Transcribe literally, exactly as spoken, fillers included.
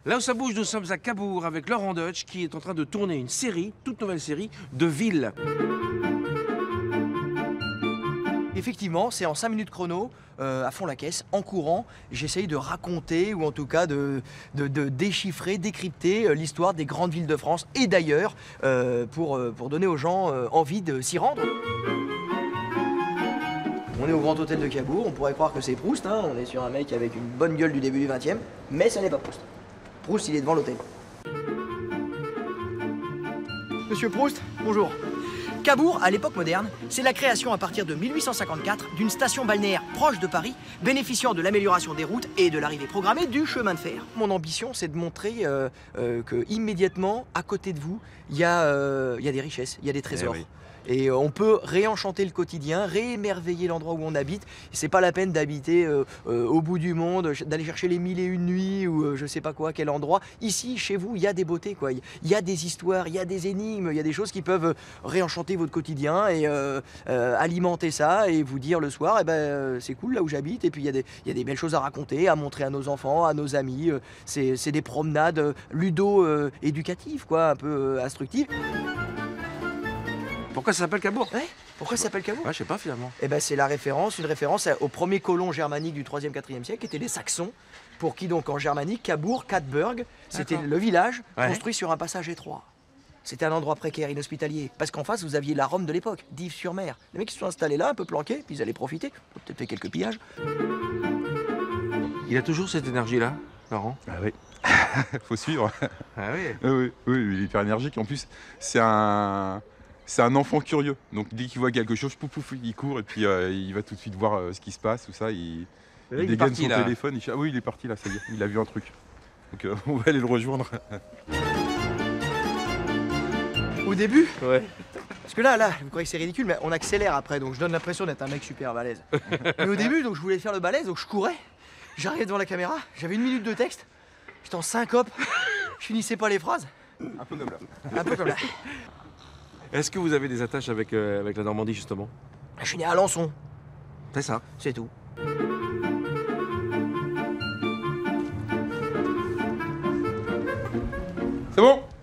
Là où ça bouge, nous sommes à Cabourg avec Laurent Deutsch qui est en train de tourner une série, toute nouvelle série, de villes. Effectivement, c'est en cinq minutes chrono, euh, à fond la caisse, en courant. J'essaye de raconter, ou en tout cas de, de, de déchiffrer, décrypter euh, l'histoire des grandes villes de France et d'ailleurs, euh, pour, euh, pour donner aux gens euh, envie de s'y rendre. On est au Grand Hôtel de Cabourg, on pourrait croire que c'est Proust, hein. On est sur un mec avec une bonne gueule du début du vingtième, mais ce n'est pas Proust. Proust, il est devant l'hôtel. Monsieur Proust, bonjour. Cabourg, à l'époque moderne, c'est la création à partir de mille huit cent cinquante-quatre d'une station balnéaire proche de Paris, bénéficiant de l'amélioration des routes et de l'arrivée programmée du chemin de fer. Mon ambition, c'est de montrer euh, euh, que immédiatement, à côté de vous, il y, euh, y a des richesses, il y a des trésors. Eh oui. Et on peut réenchanter le quotidien, réémerveiller l'endroit où on habite. C'est pas la peine d'habiter euh, euh, au bout du monde, d'aller chercher les mille et une nuits ou euh, je sais pas quoi, quel endroit. Ici, chez vous, il y a des beautés, quoi. Il y a des histoires, il y a des énigmes, il y a des choses qui peuvent réenchanter votre quotidien et euh, euh, alimenter ça et vous dire le soir, eh ben, euh, c'est cool là où j'habite. Et puis il y, y a des belles choses à raconter, à montrer à nos enfants, à nos amis. Euh, c'est des promenades euh, ludo-éducatives, quoi, un peu euh, instructives. Pourquoi ça s'appelle Cabourg? Ouais, pourquoi ça s'appelle Cabourg? Ouais, je sais pas finalement. Eh ben, c'est la référence, une référence aux premiers colons germaniques du troisième quatrième siècle, qui étaient les Saxons, pour qui donc en germanique, Cabourg, Katburg, c'était le village Ouais. construit sur un passage étroit. C'était un endroit précaire, inhospitalier, parce qu'en face vous aviez la Rome de l'époque, Dives-sur-Mer. Les mecs qui se sont installés là, un peu planqués, puis ils allaient profiter, ils ont peut-être fait quelques pillages. Il a toujours cette énergie-là, Laurent? Ah oui, faut suivre. Ah oui. Ah oui, oui, il est hyper énergique. En plus, c'est un, c'est un enfant curieux. Donc dès qu'il voit quelque chose, pouf, pouf, il court et puis euh, il va tout de suite voir euh, ce qui se passe, tout ça. Il, Là, il il est dégaine parti, son là. téléphone. Il... Ah oui, il est parti là, ça y est, il a vu un truc. Donc euh, on va aller le rejoindre. Au début, Ouais. parce que là, là, vous croyez que c'est ridicule, mais on accélère après, donc je donne l'impression d'être un mec super balèze. Mais au début, donc je voulais faire le balèze, donc je courais, j'arrivais devant la caméra, j'avais une minute de texte, j'étais en syncope, je finissais pas les phrases, Un peu comme là. un peu comme là. Est-ce que vous avez des attaches avec, euh, avec la Normandie justement? Je suis né à Alençon, C'est ça. c'est tout. C'est bon.